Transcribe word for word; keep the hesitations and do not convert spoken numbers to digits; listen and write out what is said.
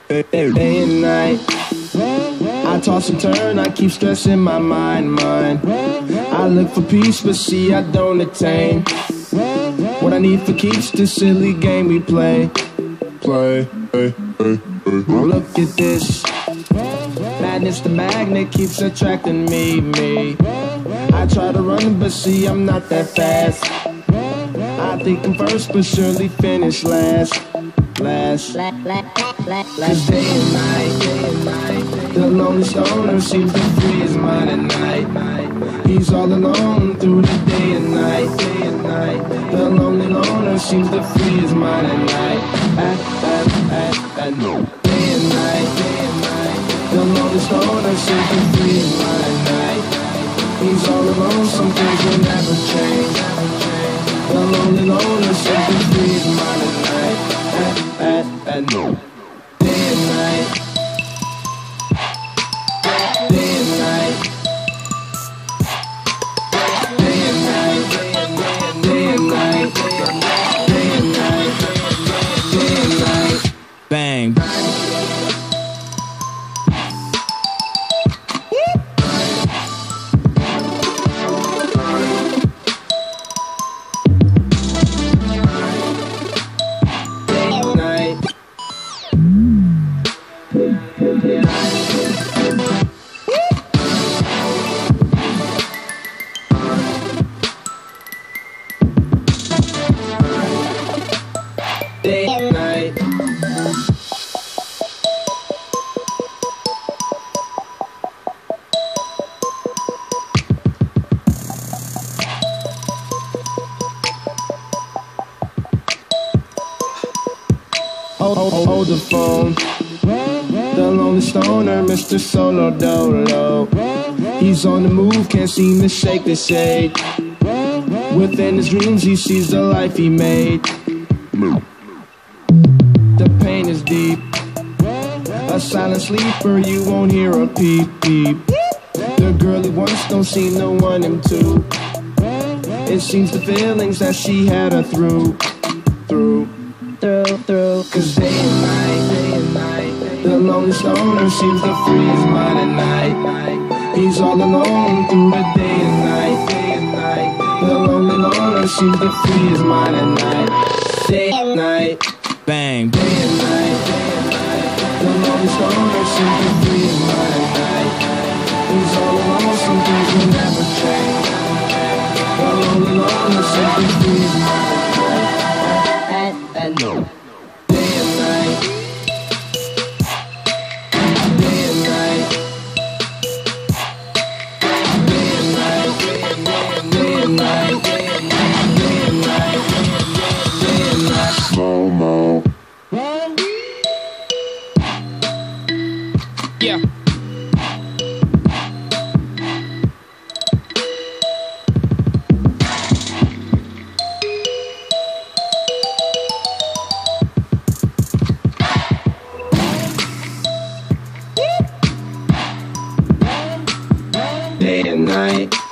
day and night. I toss and turn, I keep stressing my mind, mind. I look for peace, but see I don't attain what I need for keeps this silly game we play. Play, hey, hey, hey. Look at this. Madness, the magnet keeps attracting me, me. I try to run, but see I'm not that fast. I think I'm first, but surely finish last. Last. Cause day and night, day and night, the lonely stoner seems to free his mind at night. He's all alone through the day and night, day and night. The lonely loner seems to free his mind at night. At, at, at, at no. Day and night, day and night, the lonely stoner seems to free his mind at night. He's all alone, some things will never change. The lonely loner seems to free his mind at night. At, at, at no. Day and night. Day and night. Day and night. Day and night. Day and night. Day and night. Bang. Day and night. Hold, hold, hold the phone. The lonely stoner, Mister Solo Dolo. He's on the move, can't seem to shake the shade. Within his dreams, he sees the life he made. The pain is deep. A silent sleeper, you won't hear a peep peep. The girl he wants don't seem to want him to. It seems the feelings that she had her through, through, through, through. Cause day and night, day and night, the lonely stoner seems to free his mind at night. He's all alone through the day and night, day and night. The lonely loner seems to free his mind at night. Day and night. Bang. Day and night, day and night, the lonely stoner seems to free his mind at night. He's all alone, some things will never change. The lonely loner seems to free his mind at night. At, at no. Day and night. Day and night. Day and night. Day and night. Day and night. Day and night. Day and night. Slow mo. Yeah. Day and night.